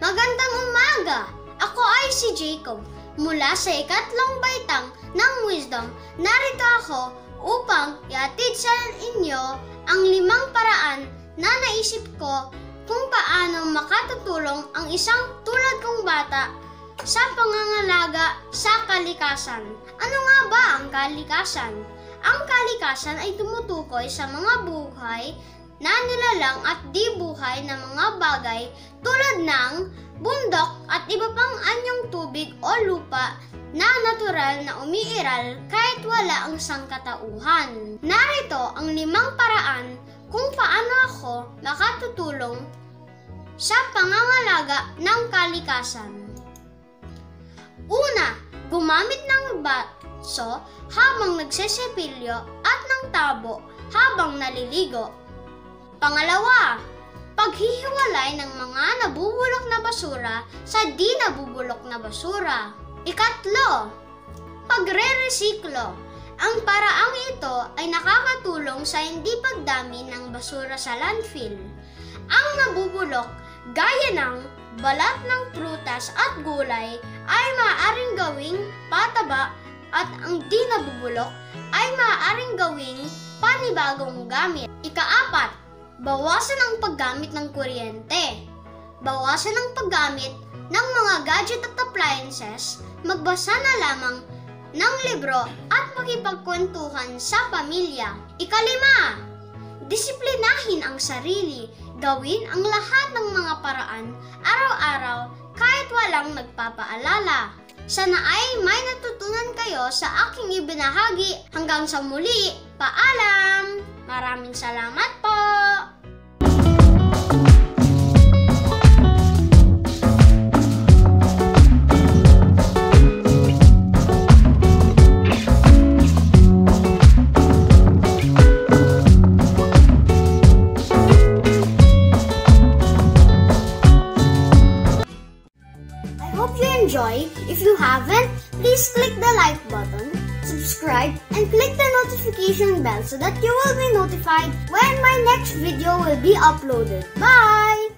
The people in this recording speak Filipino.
Magandang umaga! Ako ay si Jacob. Mula sa ikatlong baitang ng Wisdom, narito ako upang ihatid sa inyo ang 5 paraan na naisip ko kung paano makatutulong ang isang tulad kong bata sa pangangalaga sa kalikasan. Ano nga ba ang kalikasan? Ang kalikasan ay tumutukoy sa mga buhay na nilalang at di buhay na mga bagay tulad ng bundok at iba pang anyong tubig o lupa na natural na umiiral kahit wala ang sangkatauhan. Narito ang 5 paraan kung paano ako makatutulong sa pangangalaga ng kalikasan. Una, gumamit ng baso habang nagsesepilyo at ng tabo habang naliligo. Pangalawa, paghihiwalay ng mga nabubulok na basura sa di nabubulok na basura. Ikatlo, pagre-resiklo. Ang paraang ito ay nakakatulong sa hindi pagdami ng basura sa landfill. Ang nabubulok, gaya ng balat ng prutas at gulay, ay maaaring gawing pataba at ang di nabubulok ay maaaring gawing panibagong gamit. Ika-4, bawasan ang paggamit ng kuryente. Bawasan ang paggamit ng mga gadget at appliances, magbasa na lamang ng libro at makipagkwentuhan sa pamilya. Ika-5, disiplinahin ang sarili. Gawin ang lahat ng mga paraan araw-araw kahit walang nagpapaalala. Sana ay may natutunan kayo sa aking ibinahagi. Hanggang sa muli, paalam! Maraming salamat po! If you haven't, please click the like button, subscribe, and click the notification bell so that you will be notified when my next video will be uploaded. Bye!